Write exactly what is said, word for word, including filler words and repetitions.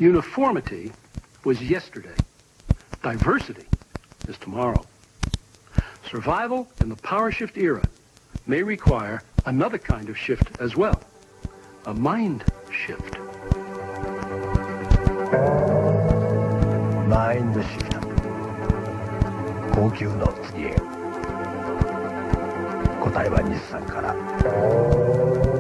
Uniformity was yesterday. Diversity is tomorrow. Survival in the power shift era may require another kind of shift as well. A mind shift. Mind shift. 高級の次へ。答えは日産から。